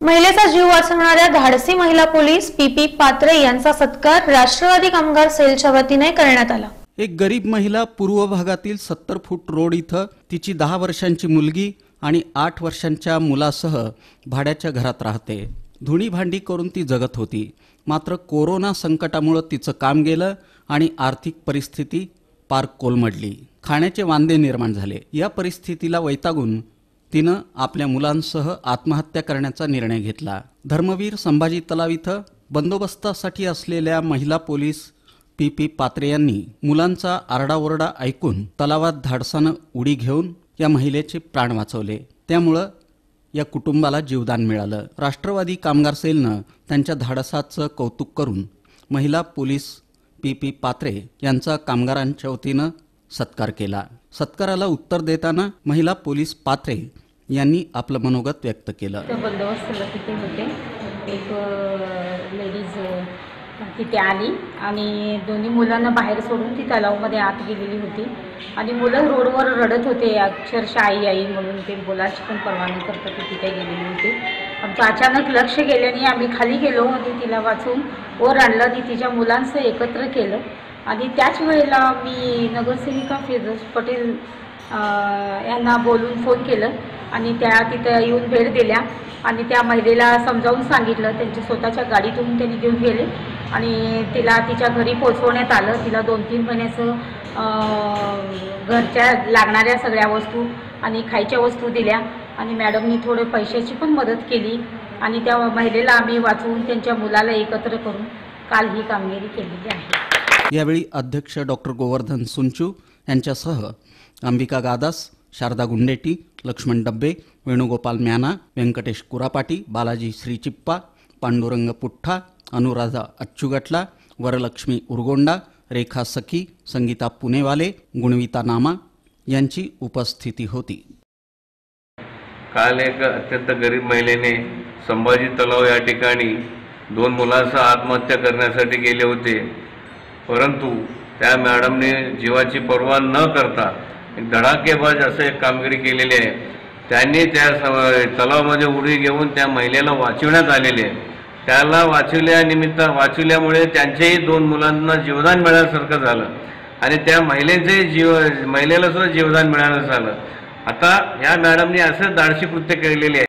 महिलेचा जीव वाचवणाऱ्या धाडसी महिला पोलीस पीपी पात्रे यांचा सत्कार राष्ट्रवादी कामगार सेलच्या वतीने करण्यात आला। एक गरीब महिला पूर्व भागातील 70 फूट रोड इथं तिची 10 वर्षांची मुलगी आणि 8 वर्षांच्या मुलासह भाड्याच्या घरात राहते। धुणी भांडी करून ती जगत होती। मात्र कोरोना संकटामुळे तिचं काम गेलं आणि आर्थिक परिस्थिती पार कोलमडली। खाण्याचे वांदे निर्माण झाले। या परिस्थितीला वैतागून तिनं आपल्या मुलांसह आत्महत्या करण्याचा निर्णय घेतला। धर्मवीर संभाजी तलाव इथं बंदोबस्तासाठी असलेल्या महिला पोलीस पीपी पात्रे यांनी मुलांचा आरडाओरडा ऐकून तलावात धाडसानं उडी घेऊन या महिलेचे प्राण वाचवले। त्यामुळे या कुटुंबाला जीवदान मिळालं। राष्ट्रवादी कामगार सेलनं त्यांच्या धाडसाचं कौतुक करून महिला पोलीस पीपी पात्रे यांचा कामगारांच्या वतीनं सत्कार केला। सत्काराला उत्तर देताना महिला पोलीस पात्रे यांनी आपलं मनोगत व्यक्त केलं। बंदोबस्ताला तिथे होते, एक लेडीज तिथे आली आणि दोन्ही मुलांना बाहेर सोडून ती तलावामध्ये आत गेलेली होती आणि मुलं रोडवर रडत होते, अक्षरशः आई आई म्हणून ते बोलायची पण परवा न करता ती तिथे गेलेली होती। आमचं अचानक लक्ष गेल्याने आम्ही खाली गेलो आणि तिला वाचून वर आणलं आणि तिच्या मुलांचं एकत्र केलं आणि त्याच वेळेला मी नगरसेविका फिरोज पटेल यांना बोलून फोन केलं आणि त्या तिथं येऊन भेट दिल्या आणि त्या महिलेला समजावून सांगितलं। त्यांच्या स्वतःच्या गाडीतून त्यांनी घेऊन गेले आणि तिला तिच्या घरी पोहोचवण्यात आलं। तिला 2-3 महिन्याचं घरच्या लागणाऱ्या सगळ्या वस्तू आणि खायच्या वस्तू दिल्या आणि मॅडमनी थोडे पैशाची पण मदत केली आणि त्या महिलेला आम्ही वाचवून त्यांच्या मुलाला एकत्र करून काल ही कामगिरी केलेली आहे। यावेळी अध्यक्ष डॉक्टर गोवर्धन सुंचू यांच्यासह अंबिका गादास, शारदा गुंडेटी, लक्ष्मण डब्बे, वेणुगोपाल म्याना, व्यंकटेश कुरापाटी, बालाजी श्रीचिप्पा, पांडुरंग पुठ्ठा, अनुराधा अच्चुगटला, वरलक्ष्मी उरगोंडा, रेखा सखी, संगीता पुणेवाले, गुणविता नामा यांची उपस्थिती होती। काल एक अत्यंत गरीब महिलेने संभाजी तलाव या ठिकाणी 2 मुलांसह आत्महत्या करण्यासाठी गेले होते, परंतु त्या मॅडमने जीवाची पर्वा न करता एक धडाकेबाज असं एक कामगिरी केलेली आहे। त्यांनी त्या तलावामध्ये उडी घेऊन त्या महिलेला वाचवण्यात आलेले आहे। त्याला वाचवल्यामुळे त्यांच्याही 2 मुलांना जीवदान मिळाल्यासारखं झालं आणि त्या महिलेला सुद्धा जीवदान मिळालं झालं। आता या मॅडमने असं धाडसी कृत्य केलेले आहे।